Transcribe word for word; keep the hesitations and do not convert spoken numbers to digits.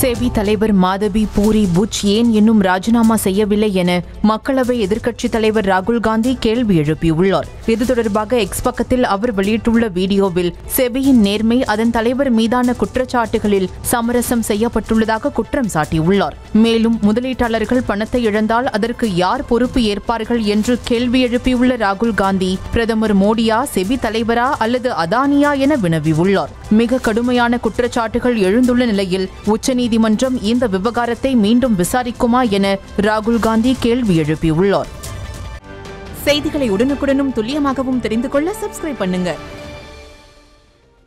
SEBI தலைவர் மாதவி பூரி புச் ஏன் இன்னும் ராஜினாமா செய்யவில்லை என மக்களவை எதிர்க்கட்சித் தலைவர் ராகுல் காந்தி கேள்வி எழுப்பியுள்ளார். இது தொடர்பாக எக்ஸ் பக்கத்தில் அவர் வெளியிட்டுள்ள வீடியோவில் செபியின் நேர்மை அதன் தலைவர் மீதான குற்றச்சாட்டுகளில் சமரசம் செய்யப்பட்டுள்ளதாக குற்றம் சாட்டியுள்ளார். மேலும் முதலீட்டாளர்கள் பணத்தை இழந்தால் அதற்கு யார் பொறுப்பு ஏற்பார்கள் என்று கேள்வி எழுப்பியுள்ள ராகுல் காந்தி பிரதமர் மோடியா, செபி தலைவரா அல்லது அதானியா என வினவியுள்ளார். மிக கடுமையான குற்றச்சாட்டுகள் எழுந்துள்ள நிலையில் உச்சநீதிமன்றம் இந்த விவகாரத்தை மீண்டும் விசாரிக்குமா என ராகுல் காந்தி கேள்வி எழுப்பியுள்ளார். செய்திகளை உடனுக்குடனும் துல்லியமாகவும் தெரிந்து கொள்ள சப்ஸ்கிரைப் பண்ணுங்க.